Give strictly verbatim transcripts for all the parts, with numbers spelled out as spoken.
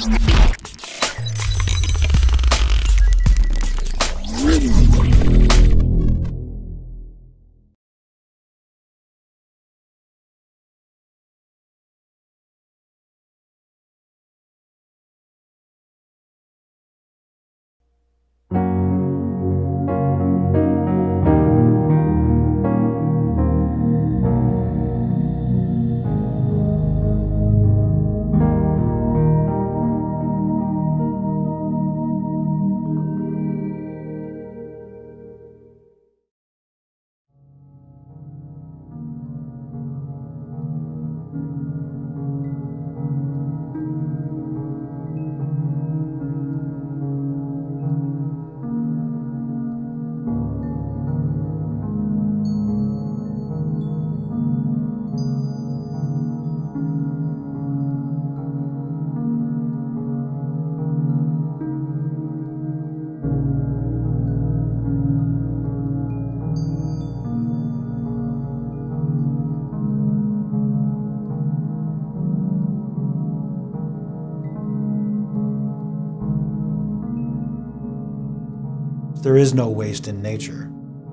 There is no waste in nature.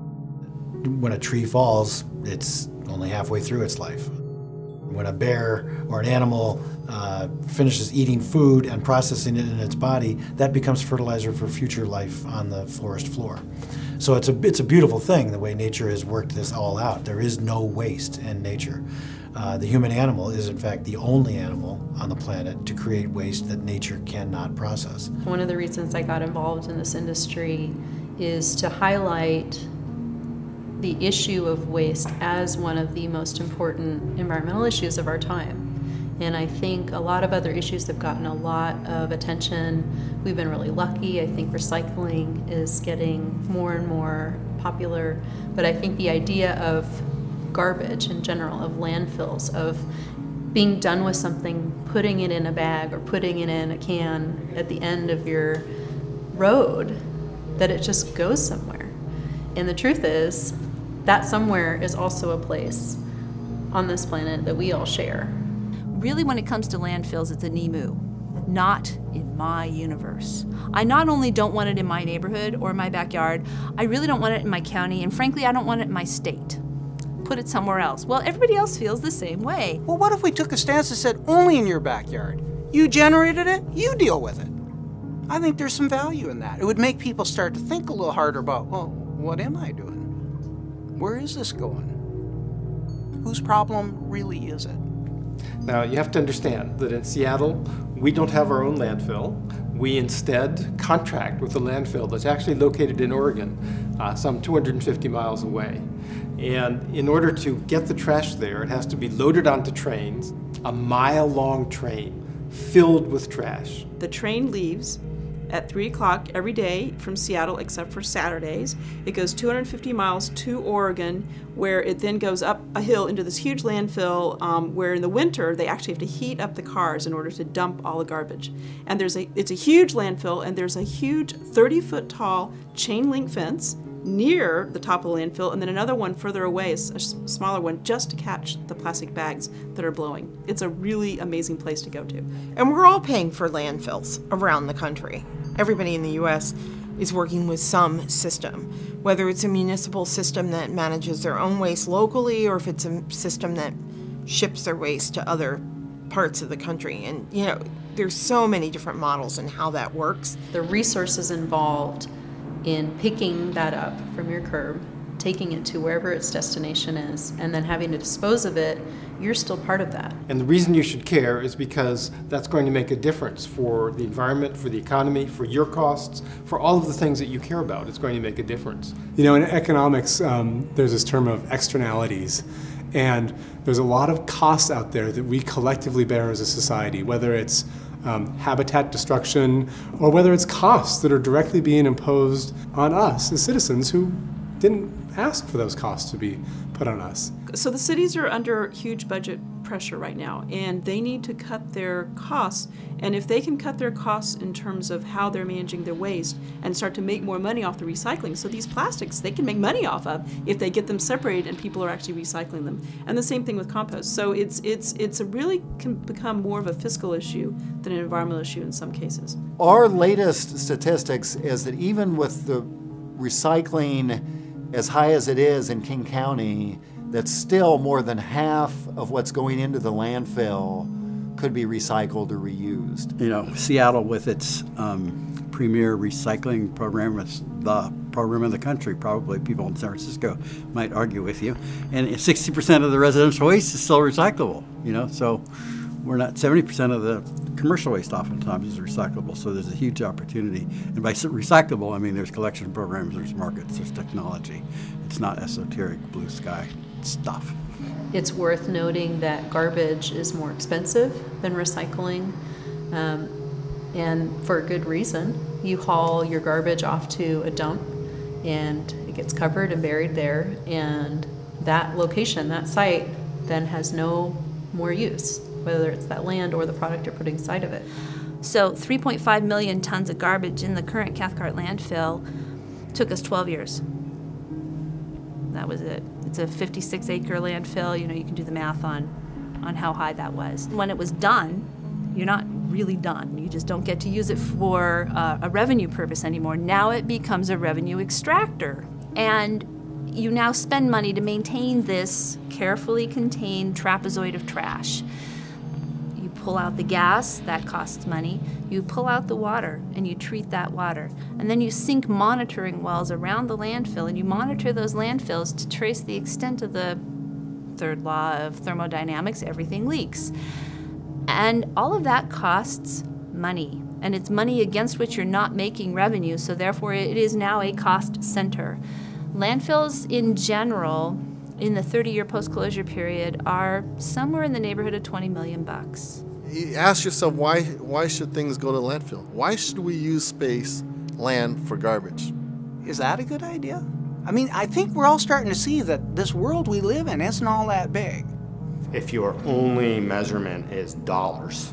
When a tree falls, it's only halfway through its life. When a bear or an animal uh, finishes eating food and processing it in its body, that becomes fertilizer for future life on the forest floor. So it's a, it's a beautiful thing, the way nature has worked this all out. There is no waste in nature. Uh, the human animal is, in fact, the only animal on the planet to create waste that nature cannot process. One of the reasons I got involved in this industry is to highlight the issue of waste as one of the most important environmental issues of our time. And I think a lot of other issues have gotten a lot of attention. We've been really lucky. I think recycling is getting more and more popular. But I think the idea of garbage in general, of landfills, of being done with something, putting it in a bag or putting it in a can at the end of your road, that it just goes somewhere. And the truth is, that somewhere is also a place on this planet that we all share. Really, when it comes to landfills, it's a N I M U, not in my universe. I not only don't want it in my neighborhood or my backyard, I really don't want it in my county, and frankly, I don't want it in my state. Put it somewhere else. Well, everybody else feels the same way. Well, what if we took a stance that said only in your backyard? You generated it, you deal with it. I think there's some value in that. It would make people start to think a little harder about, well, what am I doing? Where is this going? Whose problem really is it? Now, you have to understand that in Seattle, we don't have our own landfill. We instead contract with a landfill that's actually located in Oregon, uh, some two hundred fifty miles away. And in order to get the trash there, it has to be loaded onto trains, a mile-long train filled with trash. The train leaves at three o'clock every day from Seattle except for Saturdays. It goes two hundred fifty miles to Oregon, where it then goes up a hill into this huge landfill um, where in the winter they actually have to heat up the cars in order to dump all the garbage. And there's a, it's a huge landfill, and there's a huge thirty foot tall chain link fence near the top of the landfill, and then another one further away, a smaller one, just to catch the plastic bags that are blowing. It's a really amazing place to go to. And we're all paying for landfills around the country. Everybody in the U S is working with some system, whether it's a municipal system that manages their own waste locally, or if it's a system that ships their waste to other parts of the country. And, you know, there's so many different models in how that works. The resources involved in picking that up from your curb, taking it to wherever its destination is, and then having to dispose of it, you're still part of that. And the reason you should care is because that's going to make a difference for the environment, for the economy, for your costs, for all of the things that you care about. It's going to make a difference. You know, in economics, um, there's this term of externalities. And there's a lot of costs out there that we collectively bear as a society, whether it's um, habitat destruction, or whether it's costs that are directly being imposed on us as citizens who didn't ask for those costs to be put on us. So the cities are under huge budget pressure right now, and they need to cut their costs. And if they can cut their costs in terms of how they're managing their waste and start to make more money off the recycling, so these plastics they can make money off of if they get them separated and people are actually recycling them. And the same thing with compost. So it's it's it's a really can become more of a fiscal issue than an environmental issue in some cases. Our latest statistics is that even with the recycling as high as it is in King County, that still more than half of what's going into the landfill could be recycled or reused. You know, Seattle with its um, premier recycling program, it's the program in the country, probably people in San Francisco might argue with you, and sixty percent of the residential waste is still recyclable, you know, so we're not, seventy percent of the commercial waste oftentimes is recyclable, so there's a huge opportunity. And by recyclable, I mean there's collection programs, there's markets, there's technology. It's not esoteric blue sky stuff. It's worth noting that garbage is more expensive than recycling, um, and for a good reason. You haul your garbage off to a dump and it gets covered and buried there, and that location, that site, then has no more use, whether it's that land or the product you're putting inside of it. So three point five million tons of garbage in the current Cathcart landfill took us twelve years. That was it. It's a fifty-six acre landfill. You know, you can do the math on, on how high that was. When it was done, you're not really done. You just don't get to use it for uh, a revenue purpose anymore. Now it becomes a revenue extractor. And you now spend money to maintain this carefully contained trapezoid of trash. You pull out the gas, that costs money. You pull out the water and you treat that water. And then you sink monitoring wells around the landfill and you monitor those landfills to trace the extent of the third law of thermodynamics, everything leaks. And all of that costs money. And it's money against which you're not making revenue, so therefore it is now a cost center. Landfills in general, in the thirty year post-closure period, are somewhere in the neighborhood of twenty million bucks. You ask yourself, why, why should things go to landfill? Why should we use space, land for garbage? Is that a good idea? I mean, I think we're all starting to see that this world we live in isn't all that big. If your only measurement is dollars,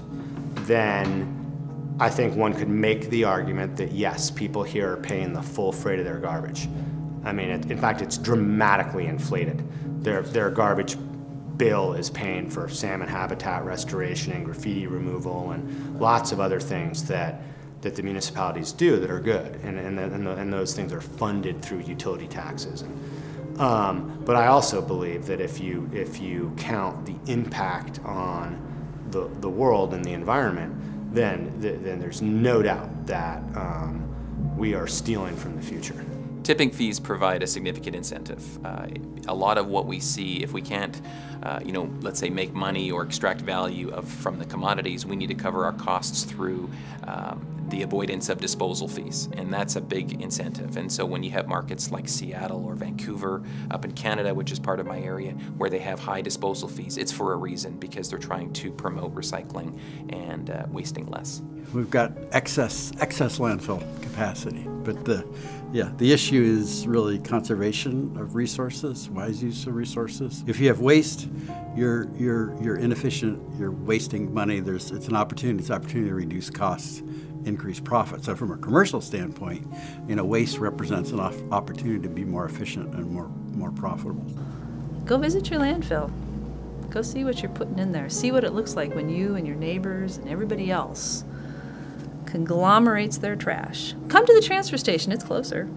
then I think one could make the argument that yes, people here are paying the full freight of their garbage. I mean, it, in fact, it's dramatically inflated. Their, their garbage bill is paying for salmon habitat restoration and graffiti removal and lots of other things that, that the municipalities do that are good, and, and, and, the, and those things are funded through utility taxes. And, Um, but I also believe that if you, if you count the impact on the, the world and the environment, then, th then there's no doubt that um, we are stealing from the future. Tipping fees provide a significant incentive. Uh, a lot of what we see, if we can't, uh, you know, let's say make money or extract value of, from the commodities, we need to cover our costs through um, the avoidance of disposal fees, and that's a big incentive. And so when you have markets like Seattle or Vancouver up in Canada, which is part of my area, where they have high disposal fees, it's for a reason, because they're trying to promote recycling and uh, wasting less. We've got excess excess landfill capacity, but the yeah the issue is really conservation of resources, wise use of resources. If you have waste, you're you're you're inefficient. You're wasting money. There's it's an opportunity. It's an opportunity to reduce costs, increase profit. So from a commercial standpoint, you know, waste represents an opportunity to be more efficient and more more profitable. Go visit your landfill. Go see what you're putting in there. See what it looks like when you and your neighbors and everybody else conglomerates their trash. Come to the transfer station, it's closer.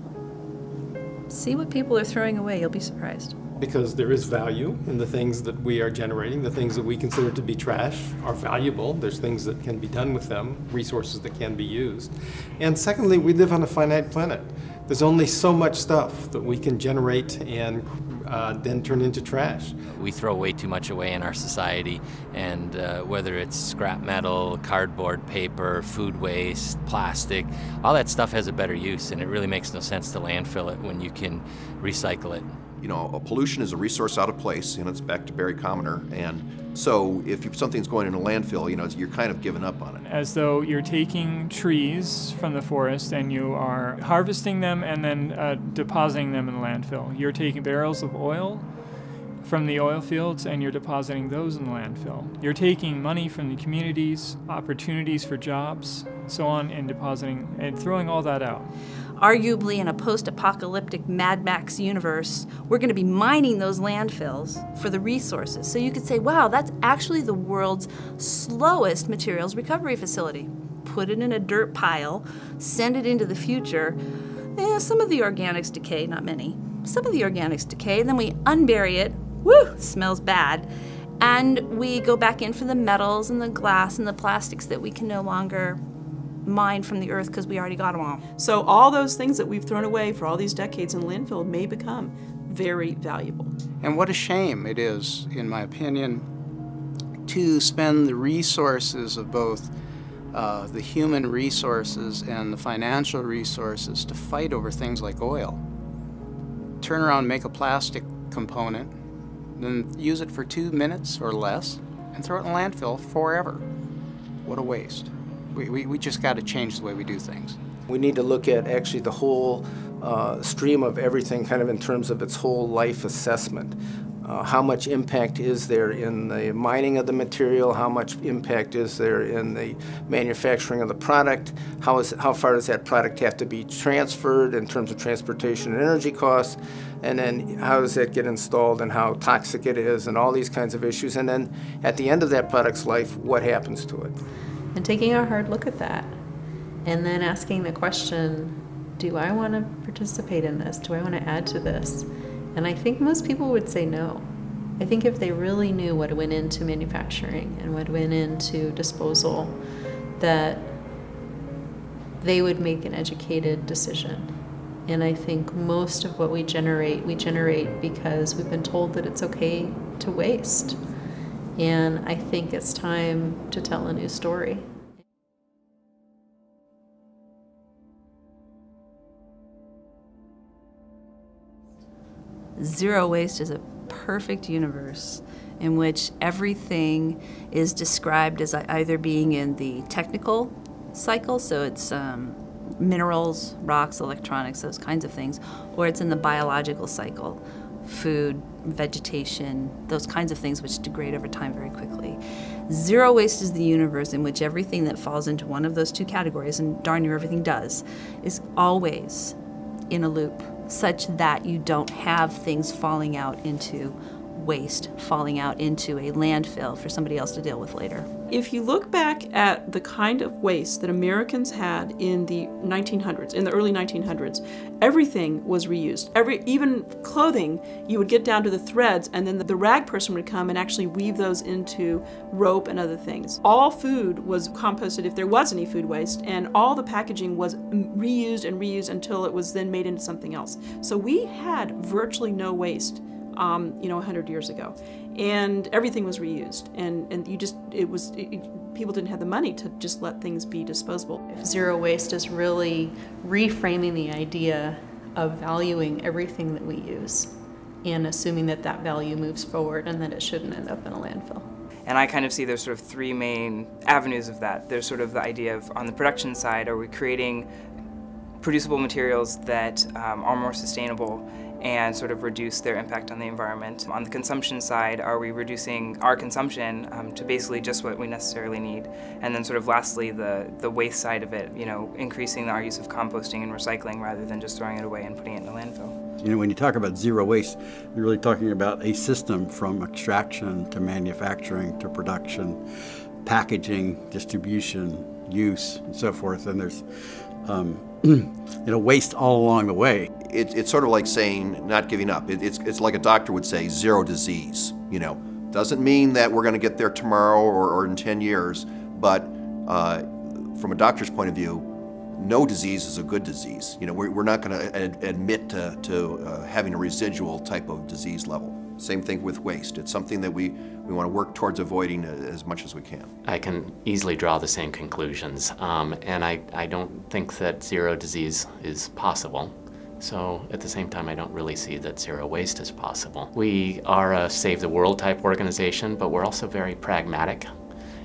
See what people are throwing away, you'll be surprised. Because there is value in the things that we are generating. The things that we consider to be trash are valuable. There's things that can be done with them, resources that can be used. And secondly, we live on a finite planet. There's only so much stuff that we can generate and uh, then turn into trash. We throw way too much away in our society, and uh, whether it's scrap metal, cardboard, paper, food waste, plastic, all that stuff has a better use, and it really makes no sense to landfill it when you can recycle it. You know, pollution is a resource out of place, and it's back to Barry Commoner, and so if you, something's going in a landfill, you know, you're kind of giving up on it. As though you're taking trees from the forest and you are harvesting them and then uh, depositing them in the landfill. You're taking barrels of oil from the oil fields and you're depositing those in the landfill. You're taking money from the communities, opportunities for jobs, so on, and depositing and throwing all that out. Arguably, in a post-apocalyptic Mad Max universe, we're going to be mining those landfills for the resources. So you could say, wow, that's actually the world's slowest materials recovery facility. Put it in a dirt pile, send it into the future. Eh, some of the organics decay, not many. Some of the organics decay, then we unbury it. Woo, smells bad. And we go back in for the metals and the glass and the plastics that we can no longer mine from the earth because we already got them all. So all those things that we've thrown away for all these decades in landfill may become very valuable. And what a shame it is, in my opinion, to spend the resources of both uh, the human resources and the financial resources to fight over things like oil. Turn around, make a plastic component, then use it for two minutes or less, and throw it in a landfill forever. What a waste. We, we, we just got to change the way we do things. We need to look at actually the whole uh, stream of everything kind of in terms of its whole life assessment. Uh, how much impact is there in the mining of the material? How much impact is there in the manufacturing of the product? How, is, how far does that product have to be transferred in terms of transportation and energy costs? And then how does that get installed and how toxic it is and all these kinds of issues? And then at the end of that product's life, what happens to it? And taking a hard look at that and then asking the question, do I want to participate in this? Do I want to add to this? And I think most people would say no. I think if they really knew what went into manufacturing and what went into disposal, that they would make an educated decision. And I think most of what we generate, we generate because we've been told that it's okay to waste. And I think it's time to tell a new story. Zero waste is a perfect universe in which everything is described as either being in the technical cycle, so it's um, minerals, rocks, electronics, those kinds of things, or it's in the biological cycle, food, vegetation, those kinds of things which degrade over time very quickly. Zero waste is the universe in which everything that falls into one of those two categories, and darn near everything does, is always in a loop, such that you don't have things falling out into waste, falling out into a landfill for somebody else to deal with later. If you look back at the kind of waste that Americans had in the nineteen hundreds, in the early nineteen hundreds, everything was reused. Every, even clothing, you would get down to the threads, and then the, the rag person would come and actually weave those into rope and other things. All food was composted if there was any food waste, and all the packaging was reused and reused until it was then made into something else. So we had virtually no waste, um, you know, a hundred years ago. And everything was reused, and, and you just, it was, it, it, people didn't have the money to just let things be disposable. Zero waste is really reframing the idea of valuing everything that we use and assuming that that value moves forward and that it shouldn't end up in a landfill. And I kind of see there's sort of three main avenues of that. There's sort of the idea of, on the production side, are we creating producible materials that um, are more sustainable and sort of reduce their impact on the environment. On the consumption side, are we reducing our consumption um, to basically just what we necessarily need? And then sort of lastly, the, the waste side of it, you know, increasing our use of composting and recycling rather than just throwing it away and putting it in a landfill. You know, when you talk about zero waste, you're really talking about a system from extraction to manufacturing to production, packaging, distribution, use, and so forth. And there's um, you know, waste all along the way. It, it's sort of like saying not giving up. It, it's, it's like a doctor would say, zero disease. You know, doesn't mean that we're going to get there tomorrow or, or in ten years, but uh, from a doctor's point of view, no disease is a good disease. You know, we're, we're not going to ad admit to, to uh, having a residual type of disease level. Same thing with waste. It's something that we, we want to work towards avoiding as much as we can. I can easily draw the same conclusions, um, and I, I don't think that zero disease is possible. So at the same time, I don't really see that zero waste is possible. We are a save the world type organization, but we're also very pragmatic.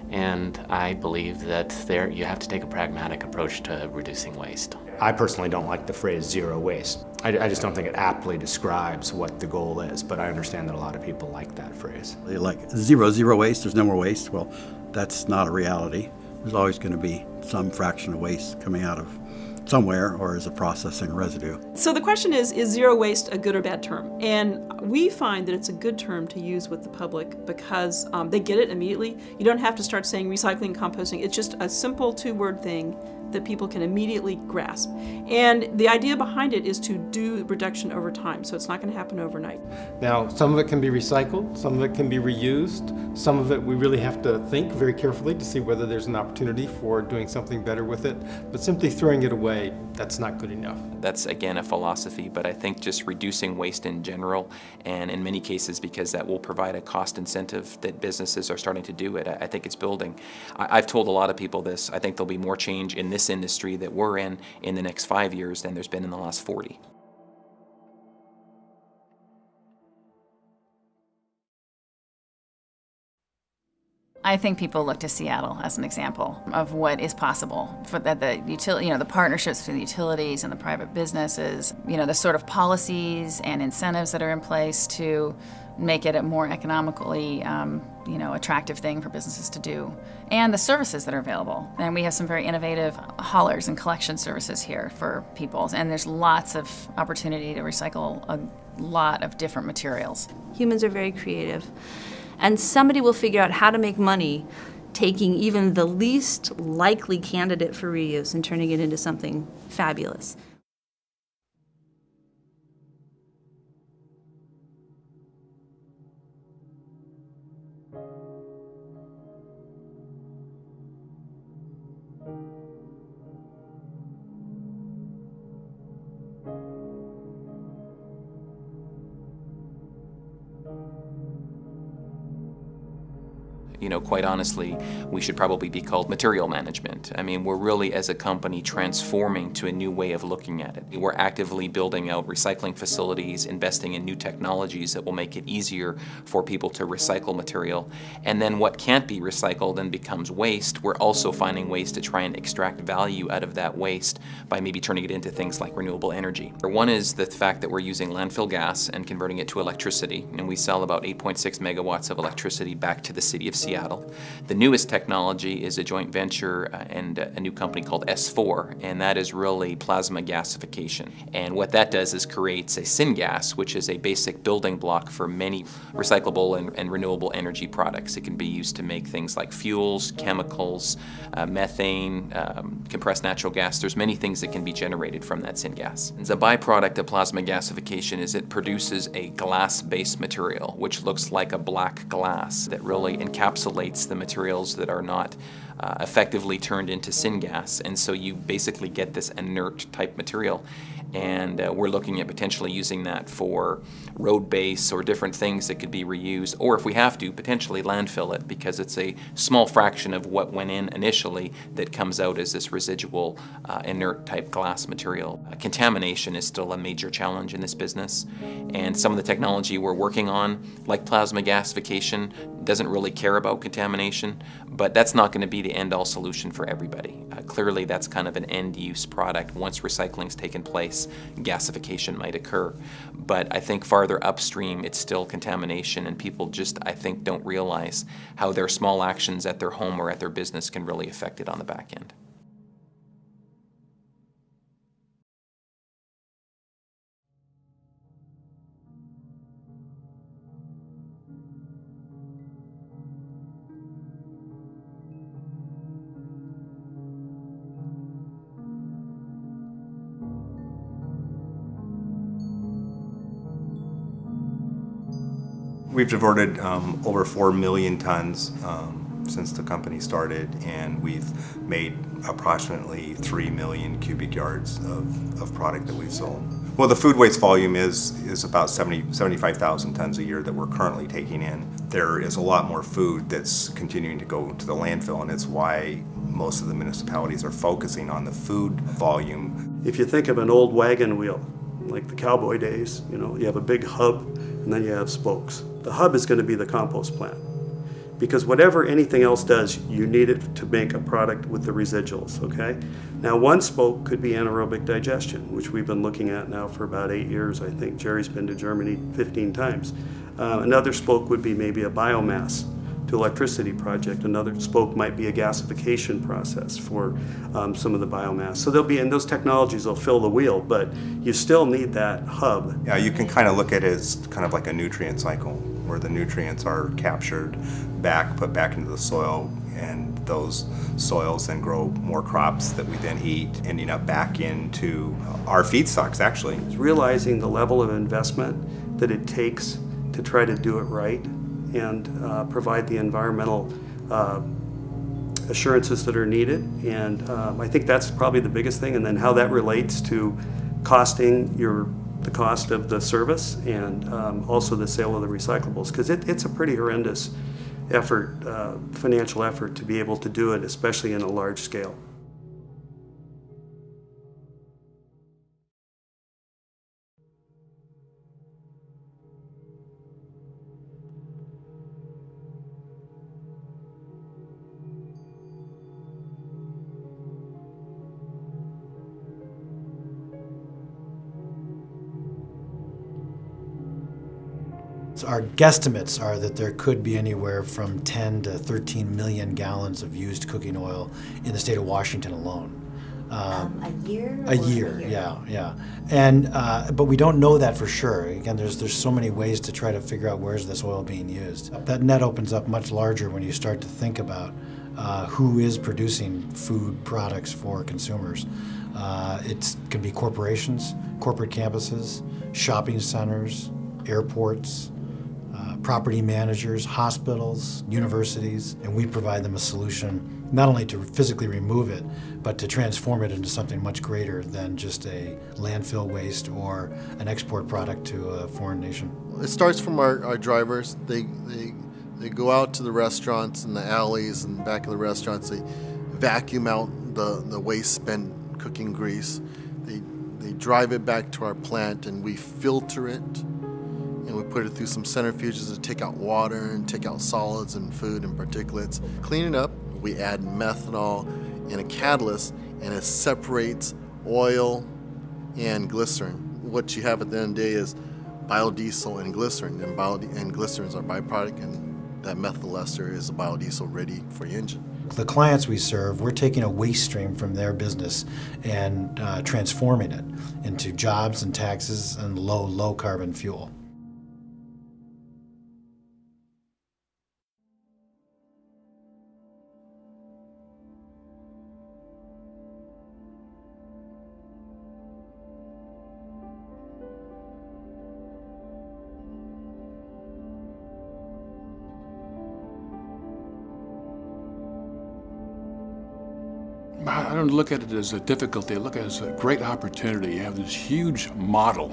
And I believe that there you have to take a pragmatic approach to reducing waste. I personally don't like the phrase zero waste. I, I just don't think it aptly describes what the goal is, but I understand that a lot of people like that phrase. They like zero, zero waste, there's no more waste. Well, that's not a reality. There's always going to be some fraction of waste coming out of somewhere or as a processing residue. So the question is, is zero waste a good or bad term? And we find that it's a good term to use with the public because um, they get it immediately. You don't have to start saying recycling and composting. It's just a simple two-word thing that people can immediately grasp. And the idea behind it is to do reduction over time, so it's not going to happen overnight. Now, some of it can be recycled, some of it can be reused, some of it we really have to think very carefully to see whether there's an opportunity for doing something better with it, but simply throwing it away, that's not good enough. That's again a philosophy, but I think just reducing waste in general, and in many cases because that will provide a cost incentive that businesses are starting to do it, I think it's building. I've told a lot of people this, I think there'll be more change in this industry that we're in in the next five years than there's been in the last forty. I think people look to Seattle as an example of what is possible. For the, the utility, you know, the partnerships between the utilities and the private businesses, you know, the sort of policies and incentives that are in place to make it a more economically, um, you know, attractive thing for businesses to do, and the services that are available. And we have some very innovative haulers and collection services here for people, and there's lots of opportunity to recycle a lot of different materials. Humans are very creative. And somebody will figure out how to make money taking even the least likely candidate for reuse and turning it into something fabulous. You know, quite honestly, we should probably be called material management. I mean, we're really, as a company, transforming to a new way of looking at it. We're actively building out recycling facilities, investing in new technologies that will make it easier for people to recycle material. And then what can't be recycled and becomes waste, we're also finding ways to try and extract value out of that waste by maybe turning it into things like renewable energy. One is the fact that we're using landfill gas and converting it to electricity, and we sell about eight point six megawatts of electricity back to the city of Seattle. The newest technology is a joint venture uh, and a new company called S four, and that is really plasma gasification. And what that does is creates a syngas, which is a basic building block for many recyclable and, and renewable energy products. It can be used to make things like fuels, chemicals, uh, methane, um, compressed natural gas. There's many things that can be generated from that syngas. As a byproduct of plasma gasification is it produces a glass-based material, which looks like a black glass that really encapsulates the materials that are not uh, effectively turned into syngas, and so you basically get this inert type material. And uh, we're looking at potentially using that for road base or different things that could be reused, or if we have to, potentially landfill it, because it's a small fraction of what went in initially that comes out as this residual uh, inert type glass material. Uh, contamination is still a major challenge in this business, and some of the technology we're working on, like plasma gasification, doesn't really care about contamination, but that's not going to be the end-all solution for everybody. Uh, clearly that's kind of an end-use product. Once recycling's taken place, gasification might occur. But I think farther upstream, it's still contamination, and people just, I think, don't realize how their small actions at their home or at their business can really affect it on the back end. We've diverted um, over four million tons um, since the company started, and we've made approximately three million cubic yards of, of product that we've sold. Well, the food waste volume is, is about seventy, seventy-five thousand tons a year that we're currently taking in. There is a lot more food that's continuing to go to the landfill, and it's why most of the municipalities are focusing on the food volume. If you think of an old wagon wheel, like the cowboy days, you know, you have a big hub and then you have spokes. The hub is going to be the compost plant, because whatever anything else does, you need it to make a product with the residuals, okay? Now, one spoke could be anaerobic digestion, which we've been looking at now for about eight years, I think. Jerry's been to Germany fifteen times. Uh, another spoke would be maybe a biomass to electricity project. Another spoke might be a gasification process for um, some of the biomass. So there'll be, and those technologies will fill the wheel, but you still need that hub. Yeah, you can kind of look at it as kind of like a nutrient cycle, where the nutrients are captured back, put back into the soil, and those soils then grow more crops that we then eat, ending up back into our feedstocks, actually. It's realizing the level of investment that it takes to try to do it right and uh, provide the environmental uh, assurances that are needed. And um, I think that's probably the biggest thing, and then how that relates to costing your the cost of the service and um, also the sale of the recyclables, because it, it's a pretty horrendous effort, uh, financial effort, to be able to do it, especially in a large scale. Our guesstimates are that there could be anywhere from ten to thirteen million gallons of used cooking oil in the state of Washington alone. Um, um, a year? A year, a year, yeah, yeah. And uh, but we don't know that for sure. Again, there's there's so many ways to try to figure out where's this oil being used. That net opens up much larger when you start to think about uh, who is producing food products for consumers. Uh, it can be corporations, corporate campuses, shopping centers, airports, Uh, property managers, hospitals, universities, and we provide them a solution not only to physically remove it, but to transform it into something much greater than just a landfill waste or an export product to a foreign nation. It starts from our, our drivers. They, they, they go out to the restaurants and the alleys and back of the restaurants. They vacuum out the, the waste spent cooking grease. They, they drive it back to our plant and we filter it. And we put it through some centrifuges to take out water and take out solids and food and particulates. Clean it up, we add methanol and a catalyst, and it separates oil and glycerin. What you have at the end of the day is biodiesel and glycerin, and, bio and glycerin is our byproduct, and that methyl ester is the biodiesel ready for your engine. The clients we serve, we're taking a waste stream from their business and uh, transforming it into jobs and taxes and low, low carbon fuel. I don't look at it as a difficulty, I look at it as a great opportunity. You have this huge model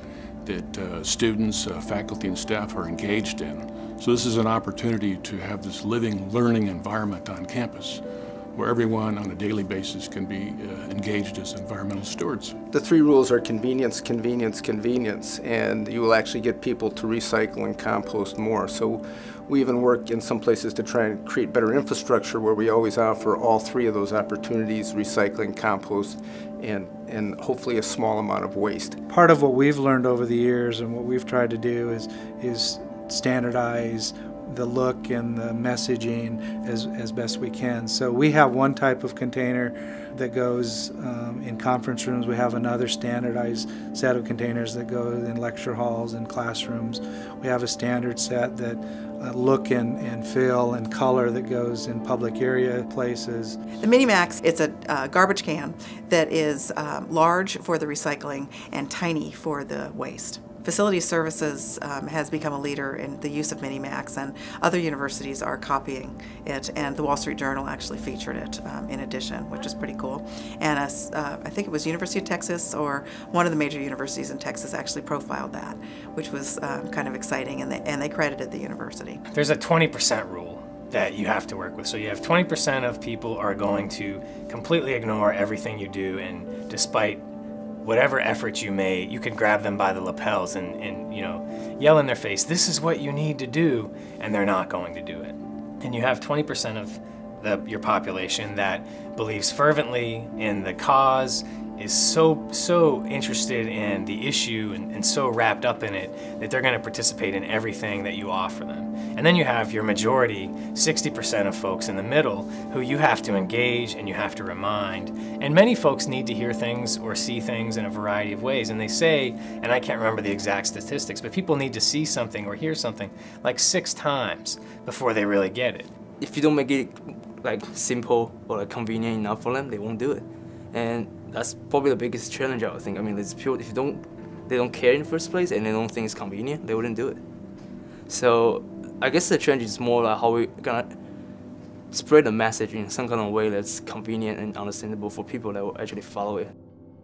that uh, students, uh, faculty, and staff are engaged in. So this is an opportunity to have this living, learning environment on campus where everyone on a daily basis can be uh, engaged as environmental stewards. The three rules are convenience, convenience, convenience, and you will actually get people to recycle and compost more. So we even work in some places to try and create better infrastructure where we always offer all three of those opportunities: recycling, compost, and, and hopefully a small amount of waste. Part of what we've learned over the years and what we've tried to do is, is standardize the look and the messaging as, as best we can. So we have one type of container that goes um, in conference rooms. We have another standardized set of containers that go in lecture halls and classrooms. We have a standard set that uh, look and, and feel and color that goes in public area places. The Minimax, it's a uh, garbage can that is um, large for the recycling and tiny for the waste. Facility Services um, has become a leader in the use of Minimax, and other universities are copying it, and the Wall Street Journal actually featured it um, in addition, which is pretty cool. And as, uh, I think it was University of Texas, or one of the major universities in Texas, actually profiled that, which was um, kind of exciting, and they, and they credited the university. There's a twenty percent rule that you have to work with. So you have twenty percent of people are going to completely ignore everything you do, and despite whatever efforts you made, you can grab them by the lapels and, and you know, yell in their face, this is what you need to do, and they're not going to do it. and you have twenty percent of the, your population that believes fervently in the cause, is so so interested in the issue and, and so wrapped up in it that they're going to participate in everything that you offer them. And then you have your majority, sixty percent of folks in the middle, who you have to engage and you have to remind. And many folks need to hear things or see things in a variety of ways. And they say, and I can't remember the exact statistics, but people need to see something or hear something like six times before they really get it. If you don't make it like simple or like convenient enough for them, they won't do it. And that's probably the biggest challenge, I would think. I mean, it's people, if you don't, they don't care in the first place and they don't think it's convenient, they wouldn't do it. So I guess the challenge is more like how we're gonna spread the message in some kind of way that's convenient and understandable for people that will actually follow it.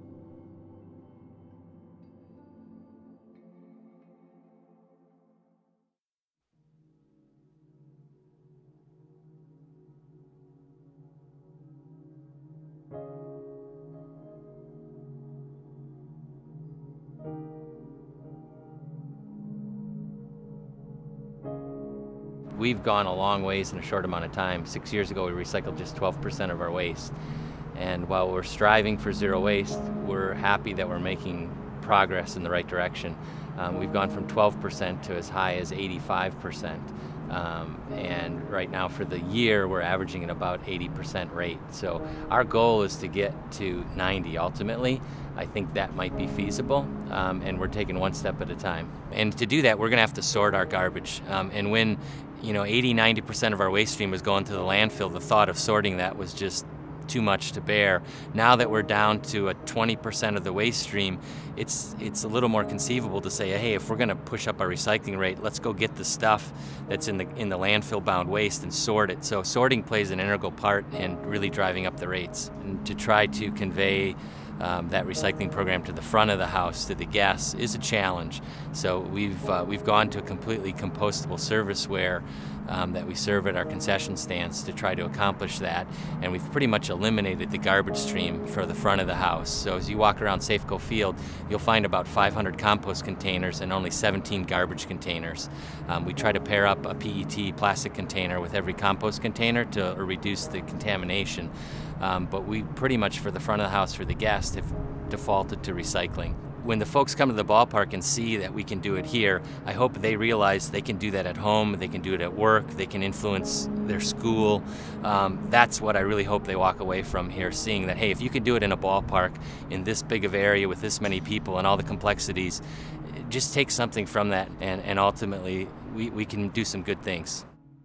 We've gone a long ways in a short amount of time. Six years ago, we recycled just twelve percent of our waste. And while we're striving for zero waste, we're happy that we're making progress in the right direction. Um, we've gone from twelve percent to as high as eighty-five percent. Um, and right now for the year, we're averaging at about eighty percent rate. So our goal is to get to ninety ultimately. I think that might be feasible, um, and we're taking one step at a time. And to do that, we're gonna have to sort our garbage. Um, and when you know, eighty, ninety percent of our waste stream was going to the landfill, the thought of sorting that was just too much to bear. Now that we're down to a twenty percent of the waste stream, it's it's a little more conceivable to say, hey, if we're gonna push up our recycling rate, let's go get the stuff that's in the in the landfill-bound waste and sort it. So sorting plays an integral part in really driving up the rates. And to try to convey Um, that recycling program to the front of the house, to the guests, is a challenge. So we've uh, we've gone to a completely compostable serviceware um, that we serve at our concession stands to try to accomplish that. And we've pretty much eliminated the garbage stream for the front of the house. So as you walk around Safeco Field, you'll find about five hundred compost containers and only seventeen garbage containers. Um, we try to pair up a P E T plastic container with every compost container to reduce the contamination. Um, but we pretty much, for the front of the house, for the guests, have defaulted to recycling. When the folks come to the ballpark and see that we can do it here, I hope they realize they can do that at home, they can do it at work, they can influence their school. Um, that's what I really hope they walk away from here, seeing that, hey, if you can do it in a ballpark in this big of area with this many people and all the complexities, just take something from that, and, and ultimately we, we can do some good things.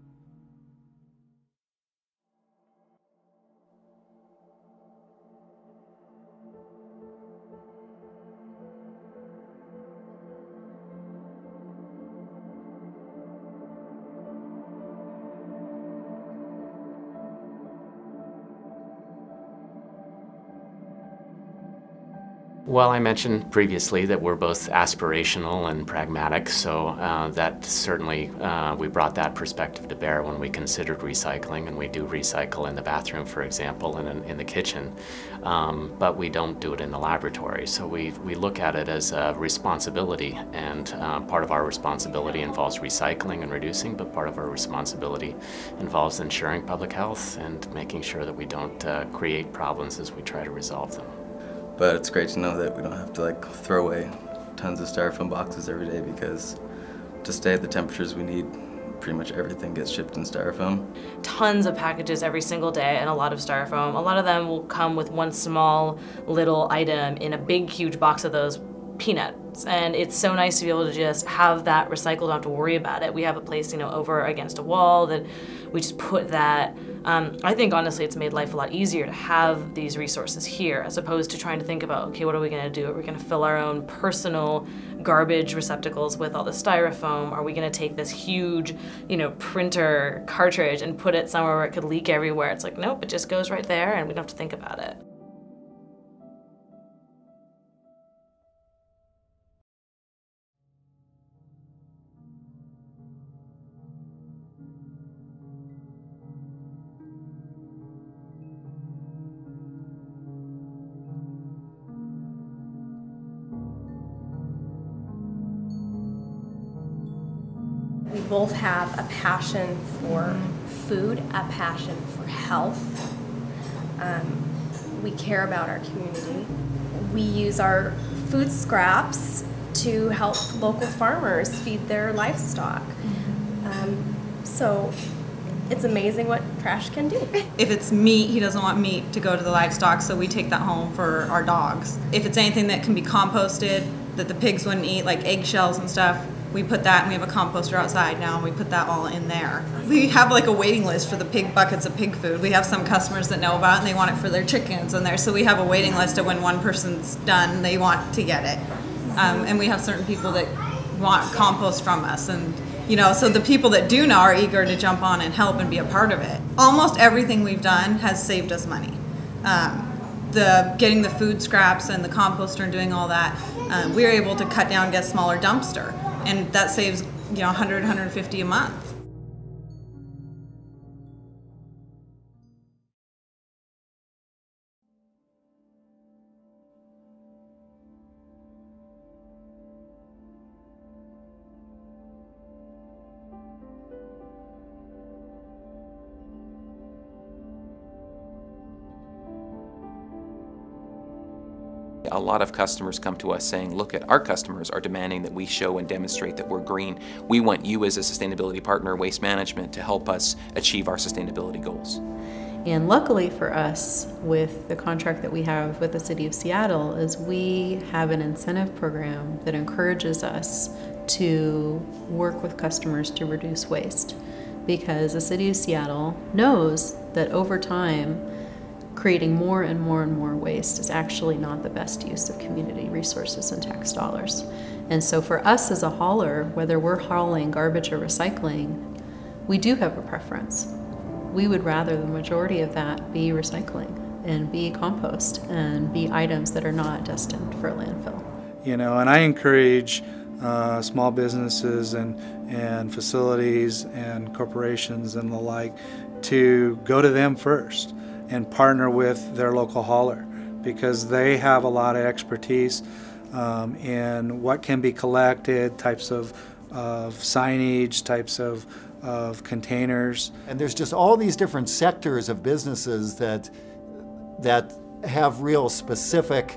Well, I mentioned previously that we're both aspirational and pragmatic, so uh, that certainly, uh, we brought that perspective to bear when we considered recycling, and we do recycle in the bathroom, for example, and in, in the kitchen, um, but we don't do it in the laboratory. So we, we look at it as a responsibility, and uh, part of our responsibility involves recycling and reducing, but part of our responsibility involves ensuring public health and making sure that we don't uh, create problems as we try to resolve them. But it's great to know that we don't have to like throw away tons of styrofoam boxes every day, because to stay at the temperatures we need, pretty much everything gets shipped in styrofoam. Tons of packages every single day and a lot of styrofoam. A lot of them will come with one small little item in a big huge box of those peanuts, and it's so nice to be able to just have that recycled, don't have to worry about it. We have a place, you know, over against a wall that we just put that. Um, I think honestly it's made life a lot easier to have these resources here, as opposed to trying to think about, okay, what are we gonna do? Are we gonna fill our own personal garbage receptacles with all the styrofoam? Are we gonna take this huge, you know, printer cartridge and put it somewhere where it could leak everywhere? It's like, nope, it just goes right there and we don't have to think about it. We both have a passion for food, a passion for health. Um, we care about our community. We use our food scraps to help local farmers feed their livestock. Um, so it's amazing what trash can do. If it's meat, he doesn't want meat to go to the livestock, so we take that home for our dogs. If it's anything that can be composted, that the pigs wouldn't eat, like eggshells and stuff, we put that, and we have a composter outside now, and we put that all in there. We have like a waiting list for the pig buckets of pig food. We have some customers that know about it, and they want it for their chickens in there, so we have a waiting list of when one person's done, they want to get it. Um, and we have certain people that want compost from us, and you know, so the people that do know are eager to jump on and help and be a part of it. Almost everything we've done has saved us money. Um, the getting the food scraps and the composter and doing all that, um, we were able to cut down and get a smaller dumpster, and that saves you know one hundred, one hundred fifty a month. A lot of customers come to us saying, look, at our customers are demanding that we show and demonstrate that we're green. We want you as a sustainability partner, Waste Management, to help us achieve our sustainability goals. And luckily for us, with the contract that we have with the City of Seattle, is we have an incentive program that encourages us to work with customers to reduce waste. Because the City of Seattle knows that over time, creating more and more and more waste is actually not the best use of community resources and tax dollars. And so for us as a hauler, whether we're hauling garbage or recycling, we do have a preference. We would rather the majority of that be recycling and be compost and be items that are not destined for landfill. You know, and I encourage uh, small businesses and, and facilities and corporations and the like to go to them first and partner with their local hauler, because they have a lot of expertise um, in what can be collected, types of, of signage, types of, of containers. And there's just all these different sectors of businesses that, that have real specific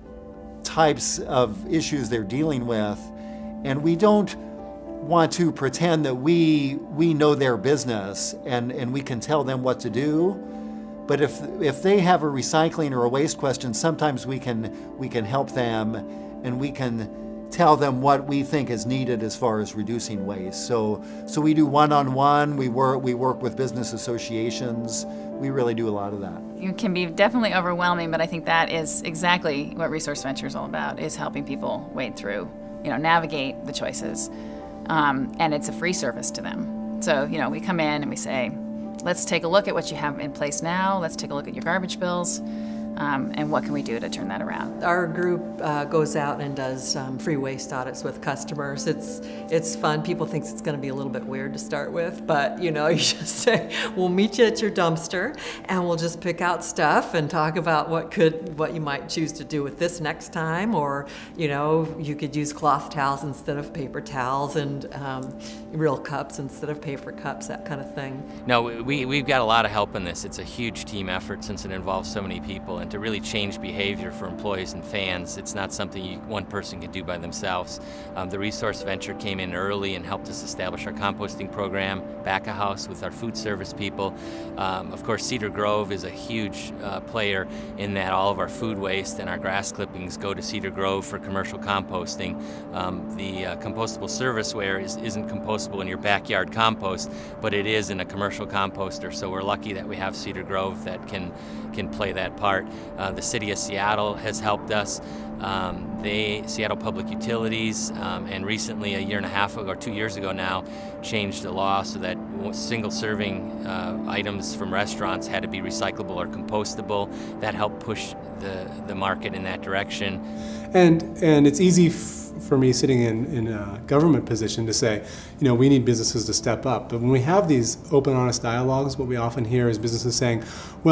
types of issues they're dealing with, and we don't want to pretend that we, we know their business and, and we can tell them what to do. But if, if they have a recycling or a waste question, sometimes we can, we can help them, and we can tell them what we think is needed as far as reducing waste. So, so we do one-on-one, we work, we work with business associations, we really do a lot of that. It can be definitely overwhelming, but I think that is exactly what Resource Venture is all about, is helping people wade through, you know, navigate the choices. Um, and it's a free service to them. So, you know, we come in and we say, let's take a look at what you have in place now. Let's take a look at your garbage bills. Um, and what can we do to turn that around? Our group uh, goes out and does um, free waste audits with customers. It's it's fun. People think it's going to be a little bit weird to start with, but you know, you just say, we'll meet you at your dumpster, and we'll just pick out stuff and talk about what could what you might choose to do with this next time, or you know, you could use cloth towels instead of paper towels, and um, real cups instead of paper cups, that kind of thing. No, we we've got a lot of help in this. It's a huge team effort since it involves so many people. And to really change behavior for employees and fans, it's not something you, one person can do by themselves. Um, the Resource Venture came in early and helped us establish our composting program, back a house with our food service people. Um, of course, Cedar Grove is a huge uh, player in that all of our food waste and our grass clippings go to Cedar Grove for commercial composting. Um, the uh, compostable serviceware is, isn't compostable in your backyard compost, but it is in a commercial composter, so we're lucky that we have Cedar Grove that can, can play that part. Uh, the City of Seattle has helped us. Um, they, Seattle Public Utilities, um, and recently, a year and a half ago, or two years ago now, changed the law so that single-serving uh, items from restaurants had to be recyclable or compostable. That helped push the, the market in that direction. And, and it's easy f for me sitting in, in a government position to say, you know, we need businesses to step up. But when we have these open, honest dialogues, what we often hear is businesses saying, well,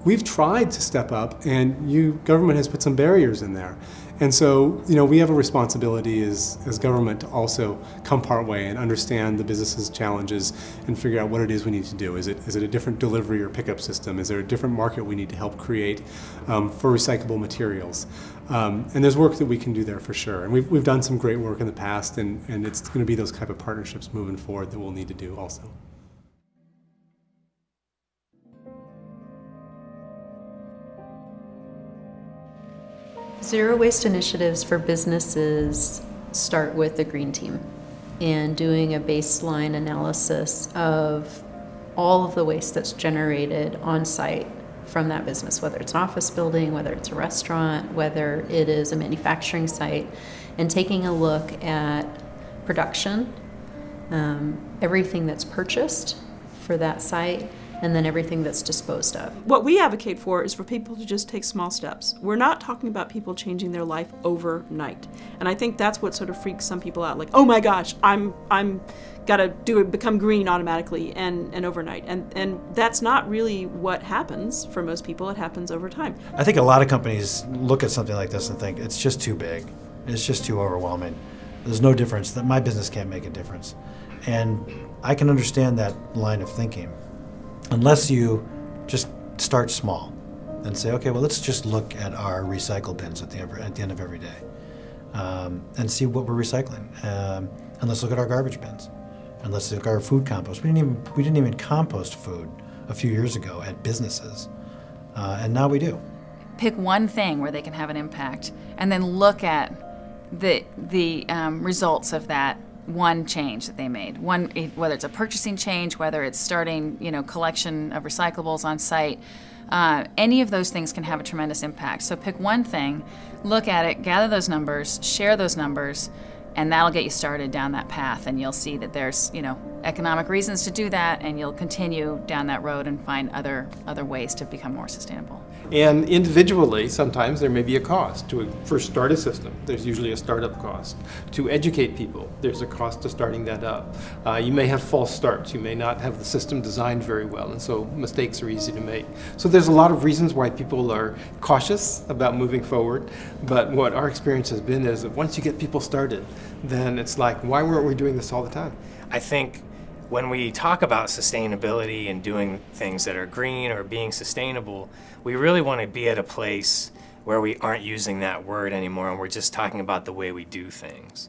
we've tried to step up, and you, government has put some barriers in there. And so, you know, we have a responsibility as, as government to also come part way and understand the business's challenges and figure out what it is we need to do. Is it, is it a different delivery or pickup system? Is there a different market we need to help create um, for recyclable materials? Um, and there's work that we can do there for sure. And we've, we've done some great work in the past, and, and it's going to be those type of partnerships moving forward that we'll need to do also. Zero waste initiatives for businesses start with the green team and doing a baseline analysis of all of the waste that's generated on site from that business, whether it's an office building, whether it's a restaurant, whether it is a manufacturing site, and taking a look at production, um, everything that's purchased for that site, and then everything that's disposed of. What we advocate for is for people to just take small steps. We're not talking about people changing their life overnight. And I think that's what sort of freaks some people out, like, oh my gosh, I'm I'm gotta do it, become green automatically and, and overnight. And and that's not really what happens for most people. It happens over time. I think a lot of companies look at something like this and think it's just too big. It's just too overwhelming. There's no difference, that my business can't make a difference. And I can understand that line of thinking. Unless you just start small and say, okay, well, let's just look at our recycle bins at the, at the end of every day um, and see what we're recycling. Um, and let's look at our garbage bins. And let's look at our food compost. We didn't even, we didn't even compost food a few years ago at businesses, uh, and now we do. Pick one thing where they can have an impact, and then look at the, the um, results of that one change that they made. One, whether it's a purchasing change, whether it's starting, you know, collection of recyclables on site, uh, any of those things can have a tremendous impact. So pick one thing, look at it, gather those numbers, share those numbers, and that'll get you started down that path. And you'll see that there's, you know, economic reasons to do that, and you'll continue down that road and find other other ways to become more sustainable. And individually, sometimes there may be a cost to first start a system. There's usually a startup cost. To educate people, there's a cost to starting that up. Uh, you may have false starts. You may not have the system designed very well, and so mistakes are easy to make. So there's a lot of reasons why people are cautious about moving forward. But what our experience has been is that once you get people started, then it's like, why weren't we doing this all the time? I think when we talk about sustainability and doing things that are green or being sustainable, we really want to be at a place where we aren't using that word anymore and we're just talking about the way we do things.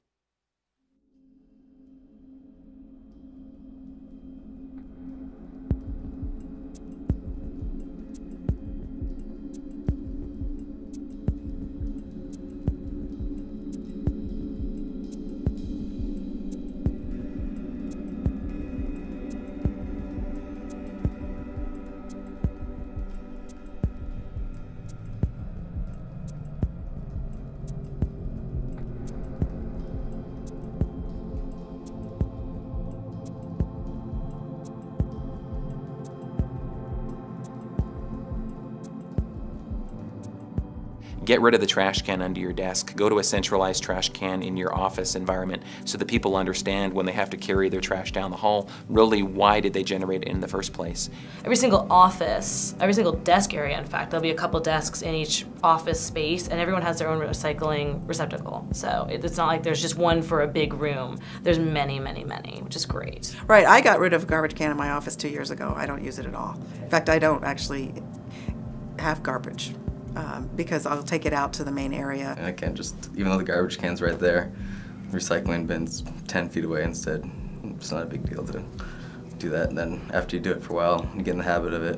Get rid of the trash can under your desk. Go to a centralized trash can in your office environment so that people understand when they have to carry their trash down the hall, really why did they generate it in the first place. Every single office, every single desk area, in fact, there'll be a couple desks in each office space, and everyone has their own recycling receptacle. So it's not like there's just one for a big room. There's many, many, many, which is great. Right, I got rid of a garbage can in my office two years ago. I don't use it at all. In fact, I don't actually have garbage. Um, because I'll take it out to the main area. I can't just, even though the garbage can's right there, recycling bin's ten feet away instead. It's not a big deal to do that, and then after you do it for a while, you get in the habit of it.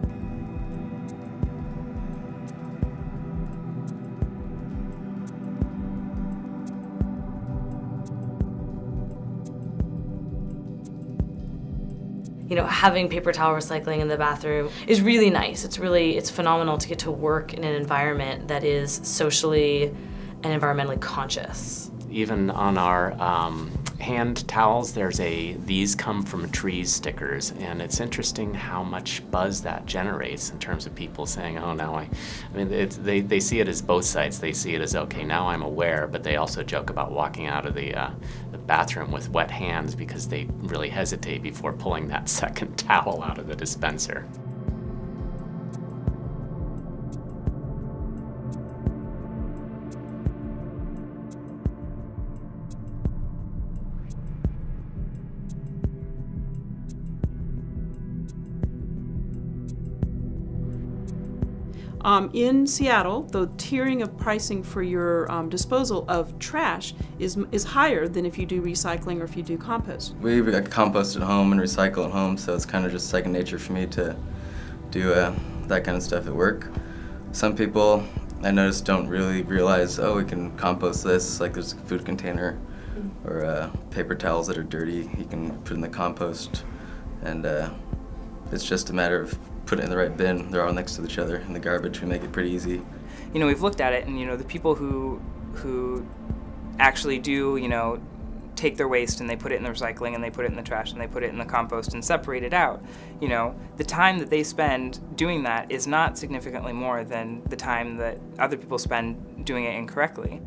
You know, having paper towel recycling in the bathroom is really nice. It's really, it's phenomenal to get to work in an environment that is socially and environmentally conscious. Even on our um, hand towels, there's a "these come from trees" stickers, and it's interesting how much buzz that generates in terms of people saying, oh, now I, I mean, it's, they, they see it as both sides. They see it as, okay, now I'm aware, but they also joke about walking out of the, uh, the bathroom with wet hands because they really hesitate before pulling that second towel out of the dispenser. Um, in Seattle, the tiering of pricing for your um, disposal of trash is, is higher than if you do recycling or if you do compost. We like, compost at home and recycle at home, so it's kind of just second nature for me to do uh, that kind of stuff at work. Some people I noticed don't really realize, oh, we can compost this, like there's a food container or uh, paper towels that are dirty, you can put in the compost, and uh, it's just a matter of putting it in the right bin. They're all next to each other in the garbage. We make it pretty easy. You know, we've looked at it, and you know, the people who who actually do, you know, take their waste and they put it in the recycling and they put it in the trash and they put it in the compost and separate it out, you know, the time that they spend doing that is not significantly more than the time that other people spend doing it incorrectly.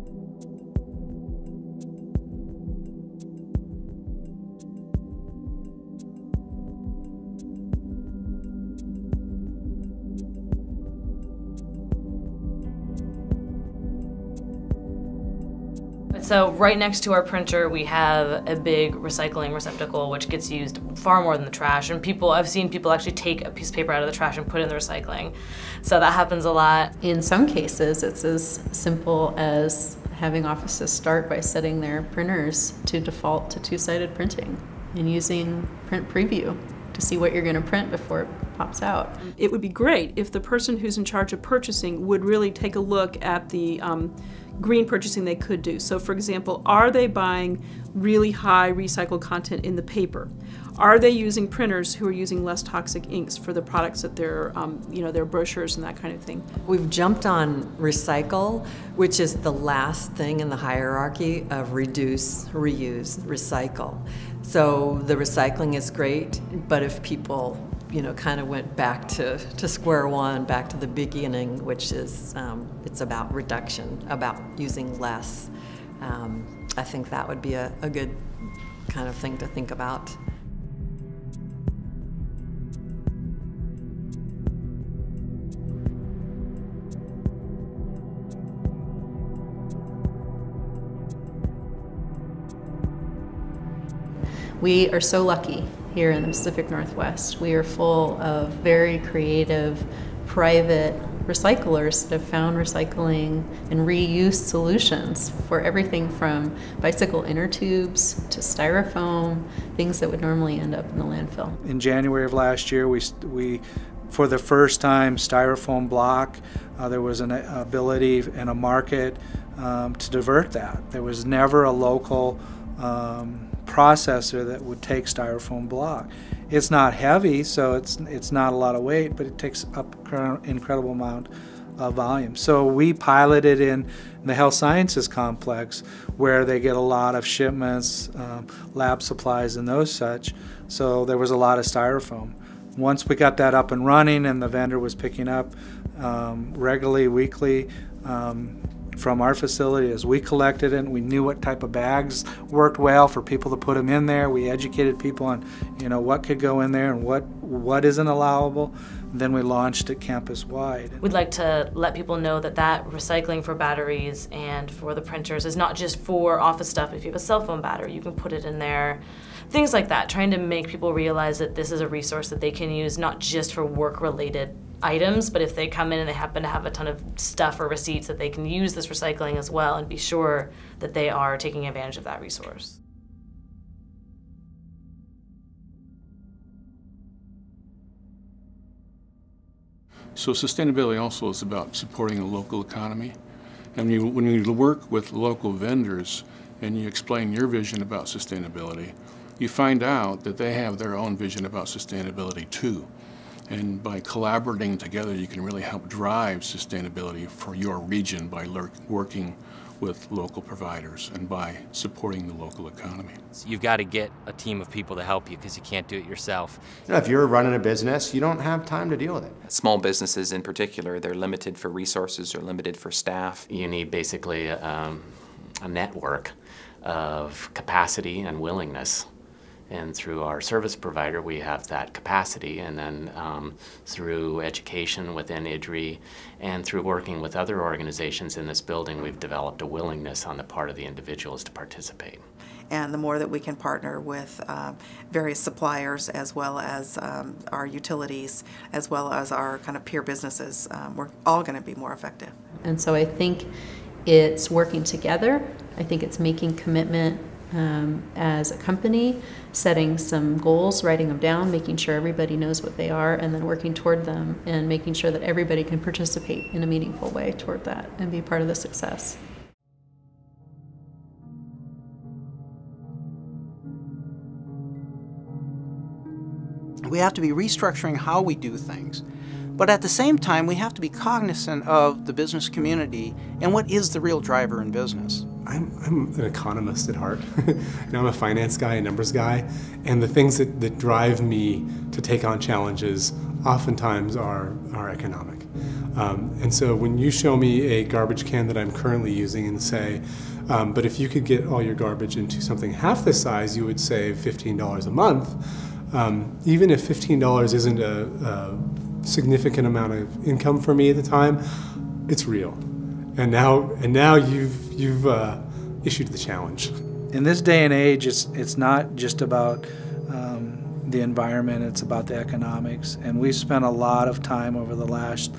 So right next to our printer, we have a big recycling receptacle, which gets used far more than the trash. And people, I've seen people actually take a piece of paper out of the trash and put it in the recycling. So that happens a lot. In some cases, it's as simple as having offices start by setting their printers to default to two-sided printing and using print preview to see what you're going to print before it pops out. It would be great if the person who's in charge of purchasing would really take a look at the um, green purchasing they could do. So for example, are they buying really high recycled content in the paper? Are they using printers who are using less toxic inks for the products that they're, um, you know, their brochures and that kind of thing? We've jumped on recycle, which is the last thing in the hierarchy of reduce, reuse, recycle. So the recycling is great, but if people, you know, kind of went back to, to square one, back to the beginning, which is, um, it's about reduction, about using less, um, I think that would be a, a good kind of thing to think about. We are so lucky here in the Pacific Northwest. We are full of very creative, private recyclers that have found recycling and reuse solutions for everything from bicycle inner tubes to styrofoam, things that would normally end up in the landfill. In January of last year, we, we for the first time, styrofoam block, uh, there was an ability and a market um, to divert that. There was never a local um, processor that would take styrofoam block. It's not heavy, so it's it's not a lot of weight, but it takes up an incredible amount of volume. So we piloted in the health sciences complex, where they get a lot of shipments, um, lab supplies and those such, so there was a lot of styrofoam. Once we got that up and running and the vendor was picking up um, regularly, weekly, um, from our facility, as we collected it, we knew what type of bags worked well for people to put them in there. We educated people on, you know, what could go in there and what what isn't allowable. Then we launched it campus-wide. We'd like to let people know that that recycling for batteries and for the printers is not just for office stuff. If you have a cell phone battery, you can put it in there. Things like that, trying to make people realize that this is a resource that they can use not just for work-related items, but if they come in and they happen to have a ton of stuff or receipts, that they can use this recycling as well and be sure that they are taking advantage of that resource. So sustainability also is about supporting the local economy. And you, when you work with local vendors and you explain your vision about sustainability, you find out that they have their own vision about sustainability too. And by collaborating together, you can really help drive sustainability for your region by working with local providers and by supporting the local economy. So you've got to get a team of people to help you because you can't do it yourself. You know, if you're running a business, you don't have time to deal with it. Small businesses in particular, they're limited for resources or limited for staff. You need basically um, a network of capacity and willingness. And through our service provider, we have that capacity. And then um, through education within I D R I and through working with other organizations in this building, we've developed a willingness on the part of the individuals to participate. And the more that we can partner with uh, various suppliers as well as um, our utilities, as well as our kind of peer businesses, um, we're all going to be more effective. And so I think it's working together. I think it's making commitment um, as a company, setting some goals, writing them down, making sure everybody knows what they are, and then working toward them and making sure that everybody can participate in a meaningful way toward that and be part of the success. We have to be restructuring how we do things. But at the same time, we have to be cognizant of the business community and what is the real driver in business. I'm, I'm an economist at heart. And I'm a finance guy, a numbers guy, and the things that, that drive me to take on challenges oftentimes are, are economic. Um, and so when you show me a garbage can that I'm currently using and say, um, but if you could get all your garbage into something half this size, you would save fifteen dollars a month. Um, even if fifteen dollars isn't a, a significant amount of income for me at the time, it's real. And now, and now you've you've uh, issued the challenge. In this day and age, it's it's not just about um, the environment; it's about the economics. And we've spent a lot of time over the last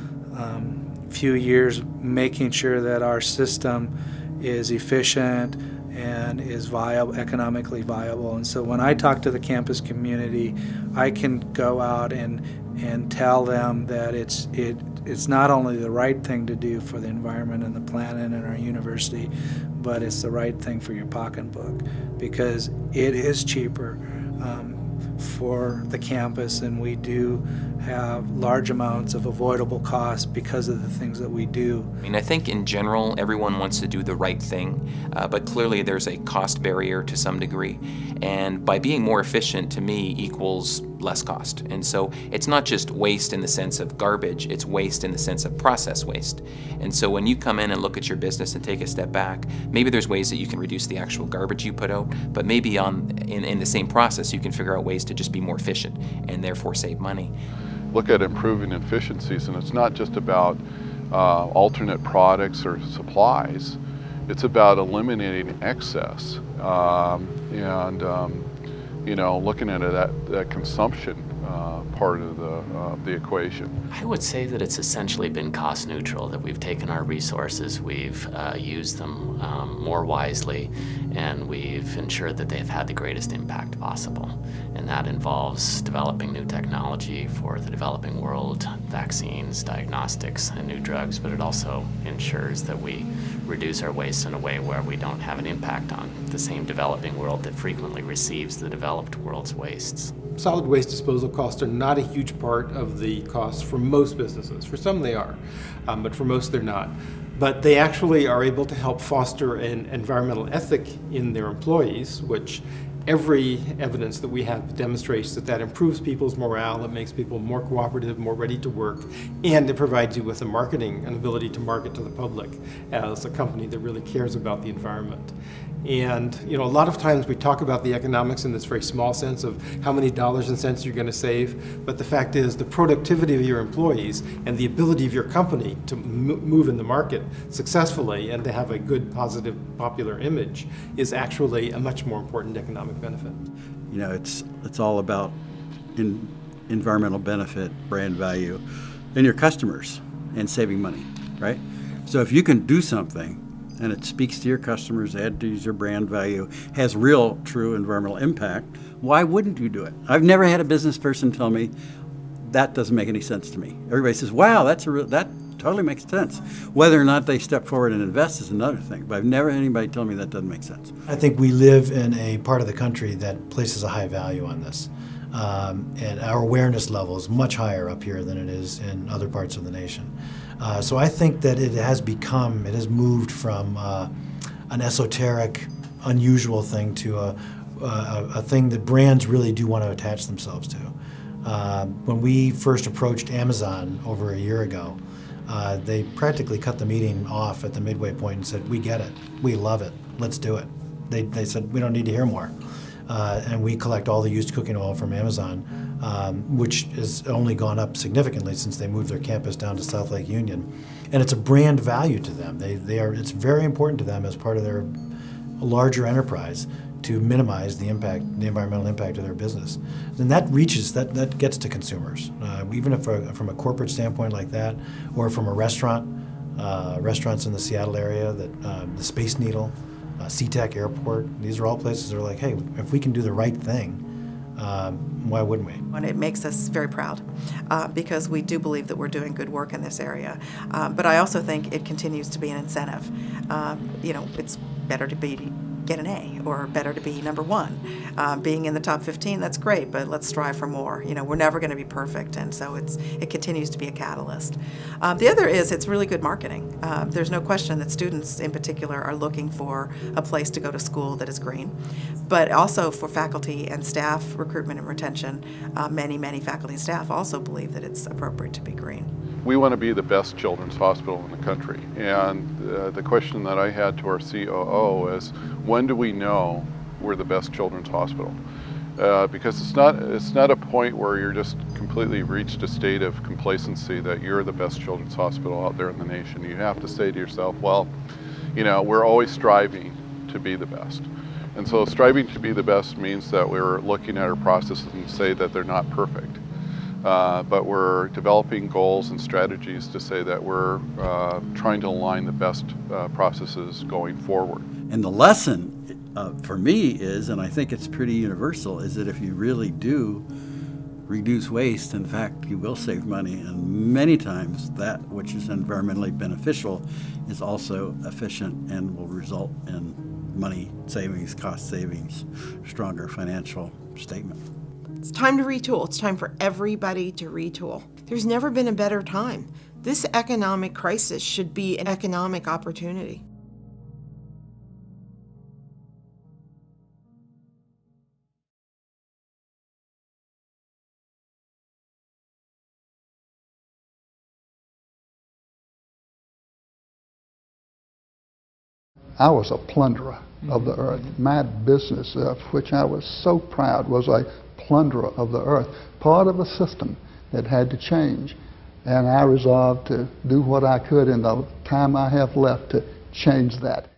um, few years making sure that our system is efficient and is viable, economically viable. And so when I talk to the campus community, I can go out and and tell them that it's it it's not only the right thing to do for the environment and the planet and our university, but it's the right thing for your pocketbook, because it is cheaper um, for the campus, and we do have large amounts of avoidable costs because of the things that we do. I mean, I think in general everyone wants to do the right thing, uh, but clearly there's a cost barrier to some degree, and by being more efficient to me equals less cost. And so it's not just waste in the sense of garbage, it's waste in the sense of process waste. And so when you come in and look at your business and take a step back, maybe there's ways that you can reduce the actual garbage you put out, but maybe on in, in the same process you can figure out ways to just be more efficient and therefore save money. Look at improving efficiencies, and it's not just about uh, alternate products or supplies. It's about eliminating excess um, and um, you know, looking at that, that consumption uh, part of the, uh, the equation. I would say that it's essentially been cost neutral, that we've taken our resources, we've uh, used them um, more wisely, and we've ensured that they've had the greatest impact possible. And that involves developing new technology for the developing world, vaccines, diagnostics, and new drugs, but it also ensures that we reduce our waste in a way where we don't have an impact on the same developing world that frequently receives the developed world's wastes. Solid waste disposal costs are not a huge part of the costs for most businesses. For some they are, um, but for most they're not. But they actually are able to help foster an environmental ethic in their employees, which every evidence that we have demonstrates that that improves people's morale, it makes people more cooperative, more ready to work, and it provides you with a marketing, an ability to market to the public as a company that really cares about the environment. And you know, a lot of times we talk about the economics in this very small sense of how many dollars and cents you're going to save, but the fact is the productivity of your employees and the ability of your company to move in the market successfully and to have a good, positive, popular image is actually a much more important economic benefit. You know, it's it's all about in, environmental benefit, brand value, and your customers, and saving money, right? So if you can do something and it speaks to your customers, adds to your brand value, has real, true environmental impact, why wouldn't you do it? I've never had a business person tell me, that doesn't make any sense to me. Everybody says, wow, that's a real, that totally makes sense. Whether or not they step forward and invest is another thing, but I've never had anybody tell me that doesn't make sense. I think we live in a part of the country that places a high value on this. Um, and our awareness level is much higher up here than it is in other parts of the nation. Uh, so I think that it has become, it has moved from uh, an esoteric, unusual thing to a, a, a thing that brands really do want to attach themselves to. Uh, when we first approached Amazon over a year ago, uh, they practically cut the meeting off at the midway point and said, we get it, we love it, let's do it. They, they said, we don't need to hear more. Uh, and we collect all the used cooking oil from Amazon, um, which has only gone up significantly since they moved their campus down to South Lake Union. And it's a brand value to them. They, they are, it's very important to them as part of their larger enterprise to minimize the impact, the environmental impact of their business. And that reaches, that, that gets to consumers. Uh, even if a, from a corporate standpoint like that, or from a restaurant, uh, restaurants in the Seattle area, that uh, the Space Needle, uh, SeaTac Airport, these are all places that are like, hey, if we can do the right thing, um, why wouldn't we? And it makes us very proud uh, because we do believe that we're doing good work in this area. Um, but I also think it continues to be an incentive. Um, you know, it's better to be get an A, or better to be number one. Um, being in the top fifteen, that's great, but let's strive for more. You know, we're never going to be perfect, and so it's it continues to be a catalyst. Um, the other is it's really good marketing. Uh, there's no question that students in particular are looking for a place to go to school that is green, but also for faculty and staff recruitment and retention. Uh, many, many faculty and staff also believe that it's appropriate to be green. We want to be the best children's hospital in the country, and uh, the question that I had to our C O O is, when do we know we're the best children's hospital? Uh, because it's not, it's not a point where you're just completely reached a state of complacency that you're the best children's hospital out there in the nation. You have to say to yourself, well, you know, we're always striving to be the best. And so striving to be the best means that we're looking at our processes and say that they're not perfect. Uh, but we're developing goals and strategies to say that we're uh, trying to align the best uh, processes going forward. And the lesson uh, for me is, and I think it's pretty universal, is that if you really do reduce waste, in fact, you will save money. And many times that which is environmentally beneficial is also efficient and will result in money savings, cost savings, stronger financial statement. It's time to retool. It's time for everybody to retool. There's never been a better time. This economic crisis should be an economic opportunity. I was a plunderer of the earth. My business, of which I was so proud, was a plunderer of the earth, part of a system that had to change. And I resolved to do what I could in the time I have left to change that.